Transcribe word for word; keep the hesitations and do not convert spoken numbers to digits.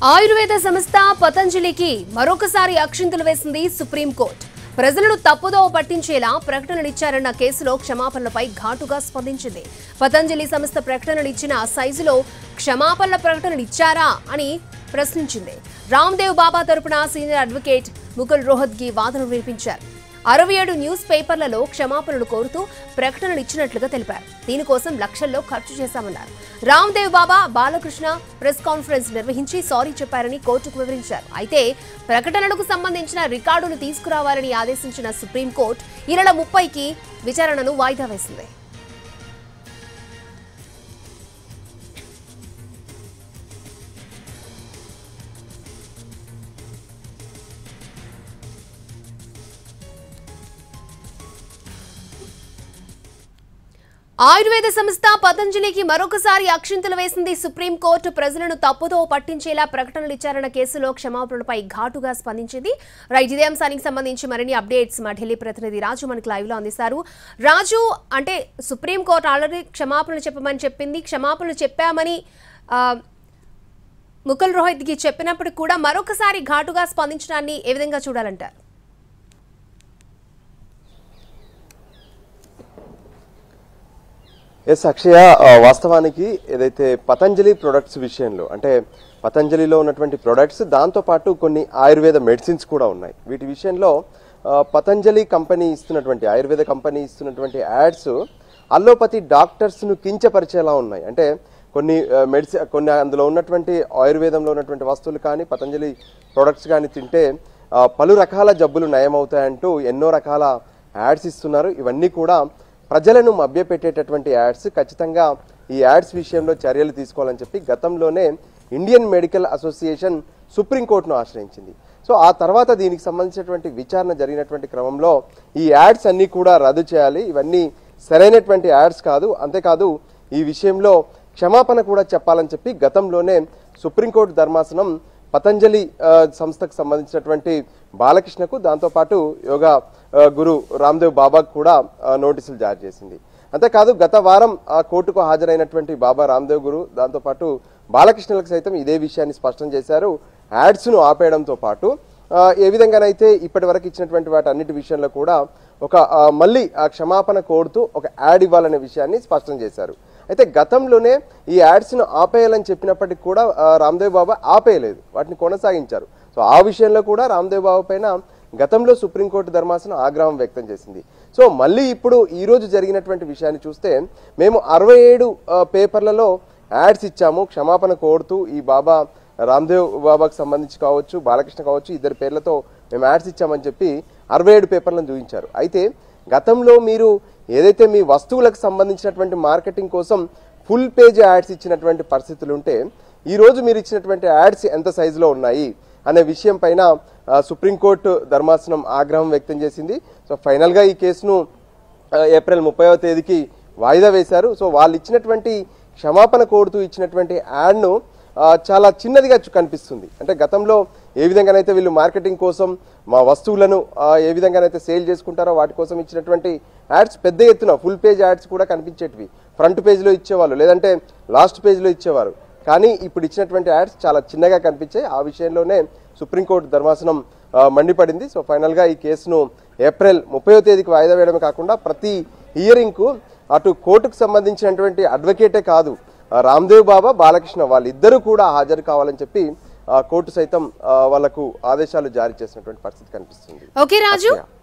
ఆయుర్వేద సంస్థ పతంజలికి మరొకసారి అక్షింతలు వేసింది సుప్రీంకోర్టు. ప్రజలను తప్పుదోవ పట్టించేలా ప్రకటనలిచ్చారన్న కేసులో క్షమాపణలపై ఘాటుగా స్పందించింది. పతంజలి సంస్థ ప్రకటనలిచ్చిన సైజులో క్షమాపణల ప్రకటనలు ఇచ్చారా అని ప్రశ్నించింది. రామ్దేవ్ బాబా తరపున సీనియర్ అడ్వకేట్ ముకుల్ రోహత్గి వాదనలు వినిపించారు. అరవై ఏడు న్యూస్ పేపర్లలో క్షమాపణలు కోరుతూ ప్రకటనలు ఇచ్చినట్లుగా తెలిపారు. దీనికోసం లక్షల్లో ఖర్చు చేశామన్నారు. రామ్దేవ్ బాబా బాలకృష్ణ ప్రెస్ కాన్ఫరెన్స్ నిర్వహించి సారీ చెప్పారని కోర్టుకు వివరించారు. అయితే ప్రకటనలకు సంబంధించిన రికార్డులు తీసుకురావాలని ఆదేశించిన సుప్రీంకోర్టు ఈ నెల ముప్పైకి విచారణను వాయిదా వేసింది. ఆయుర్వేద సంస్థ పతంజలికి మరొకసారి అక్షింతలు వేసింది సుప్రీంకోర్టు. ప్రజలను తప్పుదో పట్టించేలా ప్రకటనలు ఇచ్చారన్న కేసులో క్షమాపణలపై ఘాటుగా స్పందించింది. రైట్, ఇదే అంశానికి సంబంధించి మరిన్ని అప్డేట్స్ మా ఢిల్లీ ప్రతినిధి రాజు మనకు లైవ్ లో అందిస్తారు. రాజు, అంటే సుప్రీంకోర్టు ఆల్రెడీ క్షమాపణలు చెప్పమని చెప్పింది, క్షమాపణలు చెప్పామని ముకుల్ రోహత్గి చెప్పినప్పటికీ కూడా మరొకసారి ఘాటుగా స్పందించడాన్ని ఏ విధంగా చూడాలంటారు? ఎస్ అక్షయ, వాస్తవానికి ఏదైతే పతంజలి ప్రొడక్ట్స్ విషయంలో, అంటే పతంజలిలో ఉన్నటువంటి ప్రొడక్ట్స్ దాంతోపాటు కొన్ని ఆయుర్వేద మెడిసిన్స్ కూడా ఉన్నాయి. వీటి విషయంలో పతంజలి కంపెనీ ఇస్తున్నటువంటి ఆయుర్వేద కంపెనీ ఇస్తున్నటువంటి యాడ్స్ అల్లోపతి డాక్టర్స్ను కించపరిచేలా ఉన్నాయి. అంటే కొన్ని మెడిసిన్ కొన్ని అందులో ఉన్నటువంటి ఆయుర్వేదంలో ఉన్నటువంటి వస్తువులు కానీ పతంజలి ప్రొడక్ట్స్ కానీ తింటే పలు రకాల జబ్బులు నయమవుతాయంటూ ఎన్నో రకాల యాడ్స్ ఇస్తున్నారు. ఇవన్నీ కూడా ప్రజలను మభ్యపెట్టేటటువంటి యాడ్స్. ఖచ్చితంగా ఈ యాడ్స్ విషయంలో చర్యలు తీసుకోవాలని చెప్పి గతంలోనే ఇండియన్ మెడికల్ అసోసియేషన్ సుప్రీంకోర్టును ఆశ్రయించింది. సో ఆ తర్వాత దీనికి సంబంధించినటువంటి విచారణ జరిగినటువంటి క్రమంలో ఈ యాడ్స్ అన్నీ కూడా రద్దు చేయాలి, ఇవన్నీ సరైనటువంటి యాడ్స్ కాదు, అంతేకాదు ఈ విషయంలో క్షమాపణ కూడా చెప్పాలని చెప్పి గతంలోనే సుప్రీంకోర్టు ధర్మాసనం పతంజలి సంస్థకు సంబంధించినటువంటి బాలకృష్ణకు, దాంతోపాటు యోగా గురు రామ్దేవ్ బాబాకు కూడా నోటీసులు జారీ చేసింది. అంతేకాదు గత వారం ఆ కోర్టుకు హాజరైనటువంటి బాబా రామ్దేవ్ గురు దాంతోపాటు బాలకృష్ణలకు సైతం ఇదే విషయాన్ని స్పష్టం చేశారు. యాడ్స్ను ఆపేయడంతో పాటు ఏ విధంగానైతే ఇప్పటి వరకు ఇచ్చినటువంటి వాటి అన్నిటి విషయంలో కూడా ఒక మళ్ళీ ఆ క్షమాపణ కోరుతూ ఒక యాడ్ ఇవ్వాలనే విషయాన్ని స్పష్టం చేశారు. అయితే గతంలోనే ఈ యాడ్స్ను ఆపేయాలని చెప్పినప్పటికీ కూడా రామ్దేవ్ బాబా ఆపేయలేదు, వాటిని కొనసాగించారు. సో ఆ విషయంలో కూడా రామ్దేవ్ బాబా పైన గతంలో సుప్రీంకోర్టు ధర్మాసనం ఆగ్రహం వ్యక్తం చేసింది. సో మళ్ళీ ఇప్పుడు ఈ రోజు జరిగినటువంటి విషయాన్ని చూస్తే మేము అరవై ఏడు పేపర్లలో యాడ్స్ ఇచ్చాము క్షమాపణ కోరుతూ, ఈ బాబా రామ్దేవ్ బాబాకు సంబంధించి కావచ్చు బాలకృష్ణ కావచ్చు ఇద్దరు పేర్లతో మేము యాడ్స్ ఇచ్చామని చెప్పి అరవై ఏడు పేపర్లను చూపించారు. అయితే గతంలో మీరు ఏదైతే మీ వస్తువులకు సంబంధించినటువంటి మార్కెటింగ్ కోసం ఫుల్ పేజ్ యాడ్స్ ఇచ్చినటువంటి పరిస్థితులు ఉంటే ఈరోజు మీరు ఇచ్చినటువంటి యాడ్స్ ఎంత సైజులో ఉన్నాయి అనే విషయం పైన సుప్రీంకోర్టు ధర్మాసనం ఆగ్రహం వ్యక్తం చేసింది. సో ఫైనల్గా ఈ కేసును ఏప్రిల్ ముప్పైవ తేదీకి వాయిదా వేశారు. సో వాళ్ళు ఇచ్చినటువంటి క్షమాపణ కోరుతూ ఇచ్చినటువంటి యాడ్ను చాలా చిన్నదిగా కనిపిస్తుంది. అంటే గతంలో ఏ విధంగానైతే వీళ్ళు మార్కెటింగ్ కోసం మా వస్తువులను ఏ విధంగానైతే సేల్ చేసుకుంటారో వాటి కోసం ఇచ్చినటువంటి యాడ్స్ పెద్ద ఎత్తున ఫుల్ పేజ్ యాడ్స్ కూడా కనిపించేటివి, ఫ్రంట్ పేజ్లో ఇచ్చేవాళ్ళు లేదంటే లాస్ట్ పేజ్లో ఇచ్చేవారు. కానీ ఇప్పుడు ఇచ్చినటువంటి యాడ్స్ చాలా చిన్నగా కనిపించాయి. ఆ విషయంలోనే సుప్రీంకోర్టు ధర్మాసనం మండిపడింది. సో ఫైనల్గా ఈ కేసును ఏప్రిల్ ముప్పైవ తేదీకి వాయిదా వేయడమే కాకుండా ప్రతి హియరింగ్కు అటు కోర్టుకు సంబంధించినటువంటి అడ్వకేటే కాదు రామ్దేవ్ బాబా బాలకృష్ణ వాళ్ళిద్దరూ కూడా హాజరు కావాలని చెప్పి కోర్టు సైతం వాళ్లకు ఆదేశాలు జారీ చేసినటువంటి పరిస్థితి కనిపిస్తుంది. ఓకే రాజు.